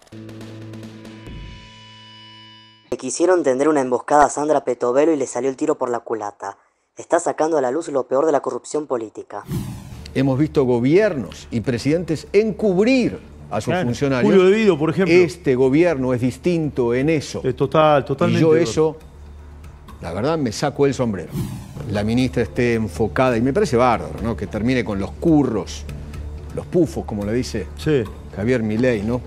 Le quisieron tender una emboscada a Sandra Petovelo y le salió el tiro por la culata. Está sacando a la luz lo peor de la corrupción política. Hemos visto gobiernos y presidentes encubrir a sus funcionarios. Julio De Vido, por ejemplo. Este gobierno es distinto en eso. Es totalmente. Y yo eso, la verdad, me saco el sombrero. La ministra esté enfocada, y me parece bárbaro, ¿no? Que termine con los curros, los pufos, como le dice Javier Milei, ¿no?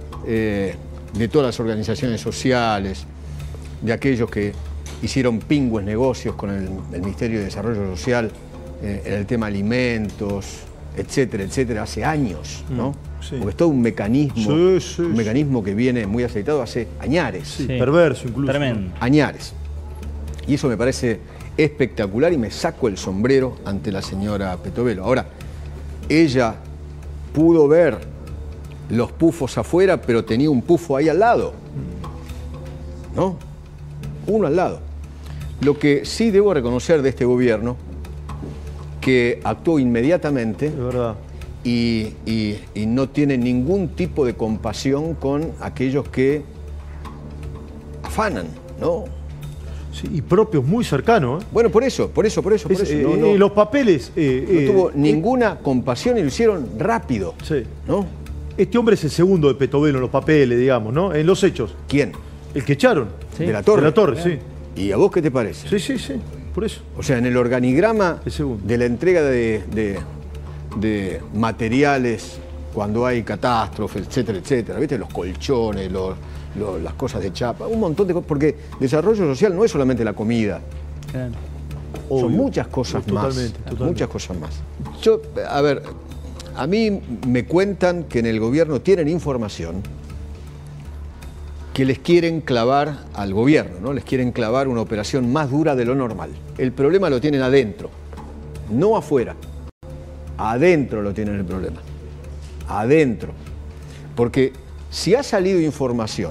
De todas las organizaciones sociales, de aquellos que hicieron pingües negocios con el Ministerio de Desarrollo Social en el tema alimentos, etcétera, etcétera, hace años, ¿no? Porque es todo un mecanismo, un mecanismo que viene muy aceitado hace añares. Perverso incluso. Tremendo. Añares. Y eso me parece espectacular y me saco el sombrero ante la señora Petovelo. Ahora, ella pudo ver los pufos afuera, pero tenía un pufo ahí al lado, ¿no? Uno al lado. Lo que sí debo reconocer de este gobierno, que actuó inmediatamente y no tiene ningún tipo de compasión con aquellos que afanan, ¿no? Sí, y propios muy cercanos. Bueno, por eso. Los papeles... no tuvo ninguna compasión y lo hicieron rápido, ¿no? Este hombre es el segundo de Petovelo en los papeles, digamos, ¿no? En los hechos. ¿Quién? El que echaron. De la Torre. De la Torre, sí. ¿Y a vos qué te parece? Sí, por eso. O sea, en el organigrama de la entrega de materiales cuando hay catástrofes, etcétera, etcétera, ¿viste? Los colchones, las cosas de chapa, un montón de cosas, porque desarrollo social no es solamente la comida. Claro. Son muchas cosas más. Totalmente. Muchas cosas más. Yo, a ver, a mí me cuentan que en el gobierno tienen información que les quieren clavar al gobierno, ¿no? Les quieren clavar una operación más dura de lo normal. El problema lo tienen adentro, no afuera. Adentro lo tienen el problema. Adentro. Porque si ha salido información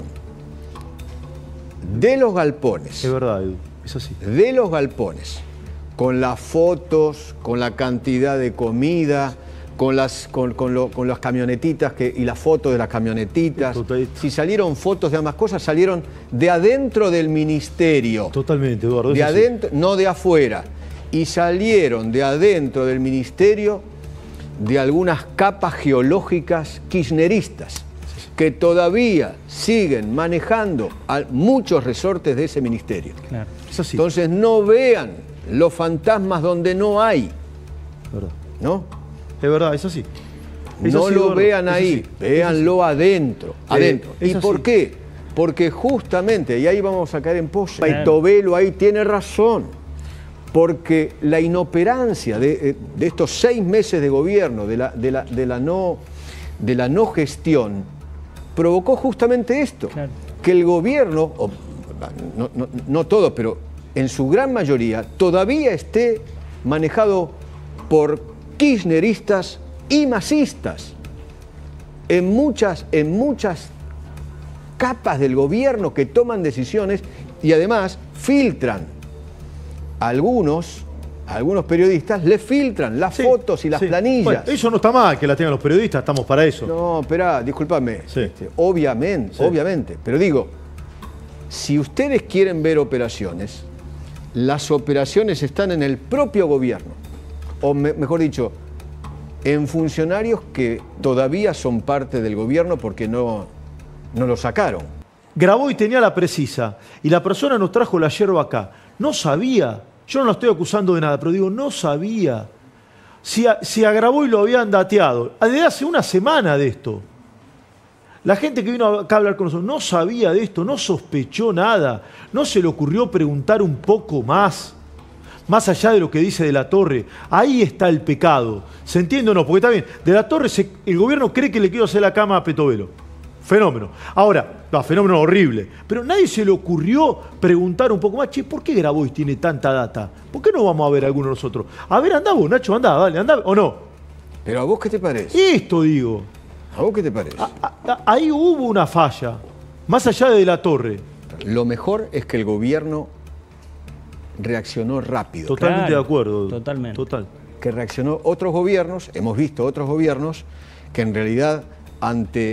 de los galpones. Es verdad, Edu, es así. De los galpones, con las fotos, con la cantidad de comida, con las camionetitas y las fotos de las camionetitas. Si salieron fotos de ambas cosas, salieron de adentro del ministerio. Totalmente, Eduardo. De adentro, no de afuera. Y salieron de adentro del ministerio de algunas capas geológicas kirchneristas que todavía siguen manejando a muchos resortes de ese ministerio. Claro. Es así. Entonces no vean los fantasmas donde no hay. ¿Verdad? ¿No? Es verdad, es así. No lo vean ahí, véanlo adentro. ¿Y por qué? Porque justamente, y ahí vamos a caer en pozo, Petovelo ahí tiene razón, porque la inoperancia de estos 6 meses de gobierno, de la no gestión, provocó justamente esto, que el gobierno, no todo, pero en su gran mayoría, todavía esté manejado por kirchneristas y masistas en muchas capas del gobierno que toman decisiones y además filtran. Algunos periodistas le filtran las fotos y las planillas. Bueno, eso no está mal que la tengan los periodistas, estamos para eso. No, espera, discúlpame. Obviamente. Pero digo, si ustedes quieren ver operaciones, las operaciones están en el propio gobierno. O mejor dicho, en funcionarios que todavía son parte del gobierno porque no lo sacaron. Grabó y tenía la precisa, y la persona nos trajo la yerba acá. No sabía, yo no lo estoy acusando de nada, pero digo, no sabía. Si a Graboy lo habían dateado, desde hace una semana de esto. La gente que vino acá a hablar con nosotros no sabía de esto, no sospechó nada, no se le ocurrió preguntar un poco más allá de lo que dice De la Torre. Ahí está el pecado. ¿Se entiende o no? Porque está bien, De la Torre, el gobierno cree que le quiero hacer la cama a Petovelo. Fenómeno. Ahora, fenómeno horrible. Pero nadie se le ocurrió preguntar un poco más, che, ¿por qué Grabois tiene tanta data? ¿Por qué no vamos a ver a alguno de nosotros? A ver, andá vos, Nacho, andá, dale, andá, ¿o no? Pero ¿a vos qué te parece? Esto digo. ¿A vos qué te parece? Ahí hubo una falla, más allá de la Torre. Lo mejor es que el gobierno reaccionó rápido. Totalmente de acuerdo. Totalmente. Total. Que reaccionó otros gobiernos, hemos visto otros gobiernos que en realidad ante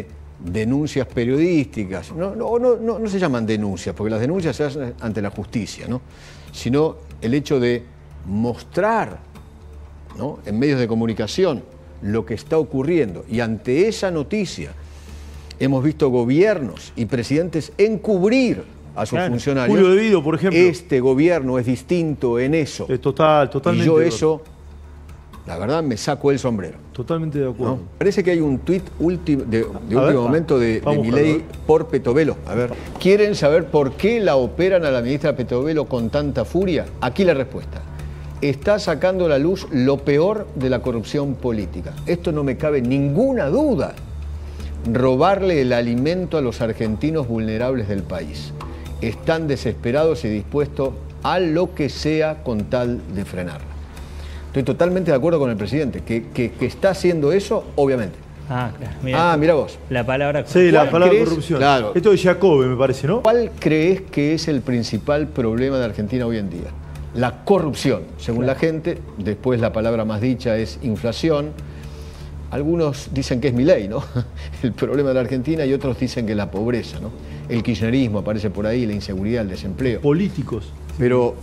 denuncias periodísticas, no se llaman denuncias, porque las denuncias se hacen ante la justicia, ¿no? Sino el hecho de mostrar, ¿no?, en medios de comunicación lo que está ocurriendo. Y ante esa noticia hemos visto gobiernos y presidentes encubrir a sus funcionarios. Julio De Vido, por ejemplo. Este gobierno es distinto en eso. Es totalmente. Y yo eso, la verdad, me saco el sombrero. Totalmente de acuerdo. ¿No? Parece que hay un tuit de último momento de Milei por Petovelo. A ver, ¿quieren saber por qué la operan a la ministra Petovelo con tanta furia? Aquí la respuesta. Está sacando a la luz lo peor de la corrupción política. Esto no me cabe ninguna duda. Robarle el alimento a los argentinos vulnerables del país. Están desesperados y dispuestos a lo que sea con tal de frenarla. Estoy totalmente de acuerdo con el presidente, que está haciendo eso, obviamente. Claro. Mira vos. La palabra corrupción. Sí, la palabra corrupción. Claro. Esto de Jacobe, me parece, ¿no? ¿Cuál crees que es el principal problema de Argentina hoy en día? La corrupción, según la gente. Después la palabra más dicha es inflación. Algunos dicen que es Milei, ¿no? El problema de la Argentina, y otros dicen que es la pobreza, ¿no? El kirchnerismo aparece por ahí, la inseguridad, el desempleo. Políticos. Pero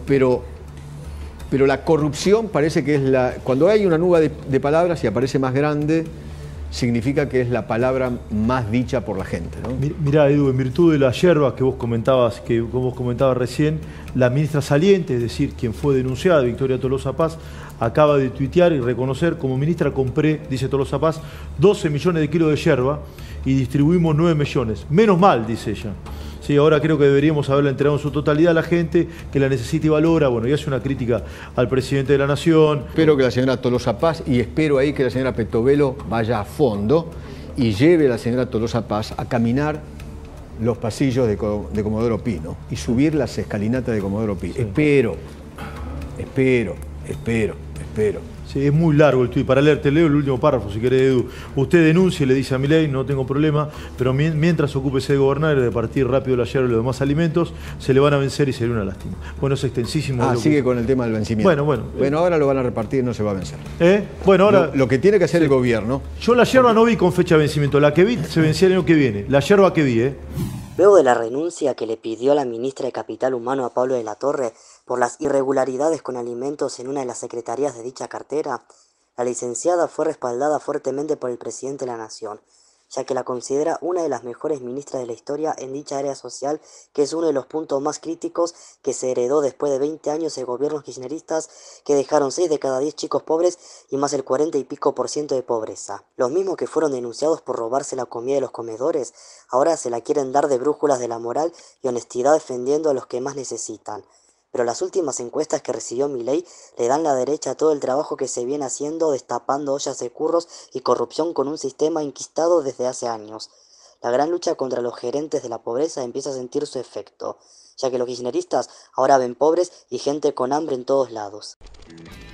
la corrupción parece que es la... Cuando hay una nube de palabras y aparece más grande, significa que es la palabra más dicha por la gente, ¿no? Mirá, Edu, en virtud de la yerba que vos comentabas recién, la ministra saliente, es decir, quien fue denunciada, Victoria Tolosa Paz, acaba de tuitear y reconocer: como ministra compré, dice Tolosa Paz, 12 millones de kilos de yerba y distribuimos 9 millones. Menos mal, dice ella. Sí, ahora creo que deberíamos haberla entregado en su totalidad a la gente que la necesita y valora. Bueno, y hace una crítica al presidente de la Nación. Espero que la señora Tolosa Paz, y espero ahí que la señora Petovelo vaya a fondo y lleve a la señora Tolosa Paz a caminar los pasillos de Comodoro Pi, ¿no? Y subir las escalinatas de Comodoro Pi. Sí. Espero. Sí, es muy largo el tuit. Para leerte, leo el último párrafo, si querés, Edu. Usted denuncie, le dice a Milei, no tengo problema, pero mientras ocúpese de gobernar y de partir rápido la yerba y los demás alimentos, se le van a vencer y sería una lástima. Bueno, es extensísimo. Sigue con el tema del vencimiento. Bueno, ahora lo van a repartir y no se va a vencer. Bueno, ahora... Lo que tiene que hacer el gobierno... Yo la yerba no vi con fecha de vencimiento. La que vi se vencía el año que viene. La yerba que vi, Luego de la renuncia que le pidió la ministra de Capital Humano a Pablo de la Torre por las irregularidades con alimentos en una de las secretarías de dicha cartera, la licenciada fue respaldada fuertemente por el presidente de la Nación, ya que la considera una de las mejores ministras de la historia en dicha área social, que es uno de los puntos más críticos que se heredó después de 20 años de gobiernos kirchneristas que dejaron 6 de cada 10 chicos pobres y más del 40 y pico % de pobreza. Los mismos que fueron denunciados por robarse la comida de los comedores, ahora se la quieren dar de brújulas de la moral y honestidad defendiendo a los que más necesitan. Pero las últimas encuestas que recibió Milei le dan la derecha a todo el trabajo que se viene haciendo destapando ollas de curros y corrupción con un sistema enquistado desde hace años. La gran lucha contra los gerentes de la pobreza empieza a sentir su efecto, ya que los kirchneristas ahora ven pobres y gente con hambre en todos lados.